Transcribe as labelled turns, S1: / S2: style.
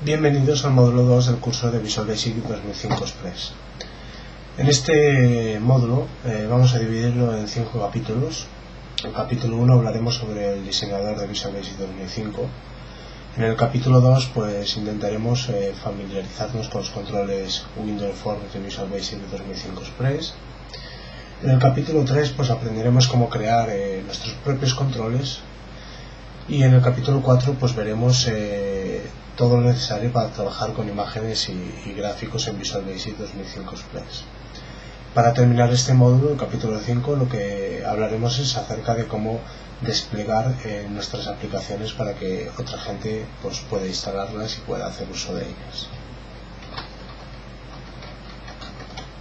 S1: Bienvenidos al módulo 2 del curso de Visual Basic 2005 Express. En este módulo vamos a dividirlo en 5 capítulos. En el capítulo 1 hablaremos sobre el diseñador de Visual Basic 2005. En el capítulo 2 pues intentaremos familiarizarnos con los controles Windows Forms de Visual Basic 2005 Express. En el capítulo 3 pues aprenderemos cómo crear nuestros propios controles. Y en el capítulo 4 pues veremos todo lo necesario para trabajar con imágenes y gráficos en Visual Basic 2005 Express. Para terminar este módulo, el capítulo 5, lo que hablaremos es acerca de cómo desplegar nuestras aplicaciones para que otra gente pues pueda instalarlas y pueda hacer uso de ellas.